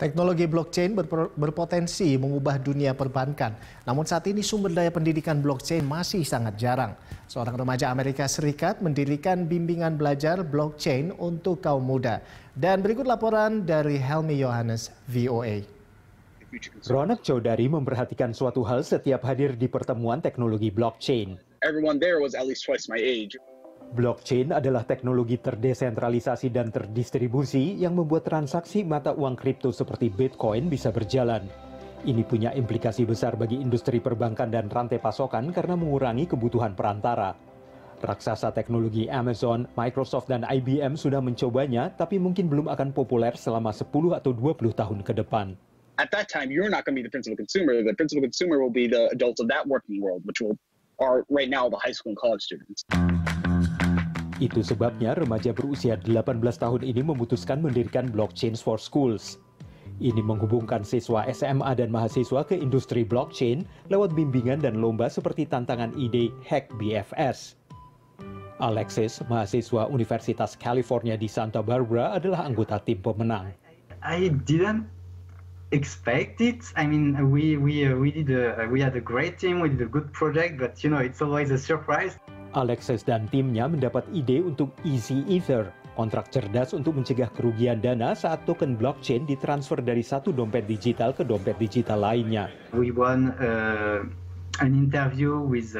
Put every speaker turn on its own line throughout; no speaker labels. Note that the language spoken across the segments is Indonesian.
Teknologi blockchain berpotensi mengubah dunia perbankan. Namun saat ini sumber daya pendidikan blockchain masih sangat jarang. Seorang remaja Amerika Serikat mendirikan bimbingan belajar blockchain untuk kaum muda. Dan berikut laporan dari Helmi Yohanes, VOA.
Ronak Chaudhary memperhatikan suatu hal setiap hadir di pertemuan teknologi blockchain.
Everyone there was at least twice my age.
Blockchain adalah teknologi terdesentralisasi dan terdistribusi yang membuat transaksi mata uang kripto seperti Bitcoin bisa berjalan. Ini punya implikasi besar bagi industri perbankan dan rantai pasokan karena mengurangi kebutuhan perantara. Raksasa teknologi Amazon, Microsoft, dan IBM sudah mencobanya, tapi mungkin belum akan populer selama 10 atau 20 tahun ke depan.
At that time, you're not going to be the principal consumer. The principal consumer will be the adults of that working world, which are right now the high school and college students.
Itu sebabnya remaja berusia 18 tahun ini memutuskan mendirikan Blockchain for Schools. Ini menghubungkan siswa SMA dan mahasiswa ke industri blockchain lewat bimbingan dan lomba seperti tantangan ide Hack BFS. Alexis, mahasiswa Universitas California di Santa Barbara, adalah anggota tim pemenang.
I didn't expect it. I mean, we had a great team, we did a good project, but it's always a surprise.
Alexis dan timnya mendapat ide untuk Easy Ether, kontrak cerdas untuk mencegah kerugian dana saat token blockchain ditransfer dari satu dompet digital ke dompet digital lainnya.
We won an interview with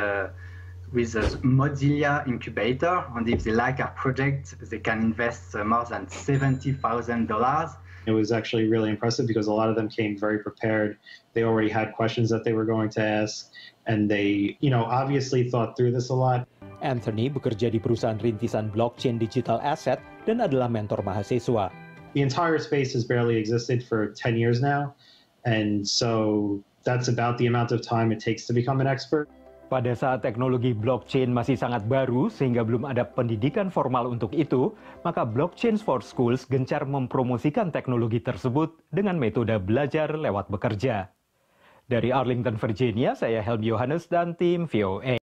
Mozilla Incubator, and if they like our project, they can invest more than $70,000.
It was actually really impressive because a lot of them came very prepared. They already had questions that they were going to ask, and they, obviously thought through this a lot.
Anthony bekerja di perusahaan rintisan blockchain digital asset dan adalah mentor mahasiswa.
The entire space has barely existed for 10 years now, and so that's about the amount of time it takes to become an expert.
Pada saat teknologi blockchain masih sangat baru sehingga belum ada pendidikan formal untuk itu, maka Blockchain for Schools gencar mempromosikan teknologi tersebut dengan metode belajar lewat bekerja. Dari Arlington, Virginia, saya Helmi Yohanes dan tim VOA.